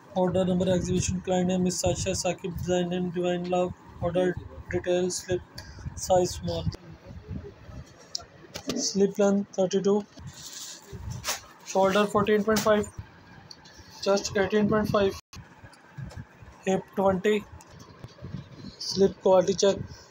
Order number, exhibition, client name is Sasha, saqib, design name Divine Love, order details, slip size small, slip length 32, shoulder 14.5, chest 18.5, hip 20, slip quality check.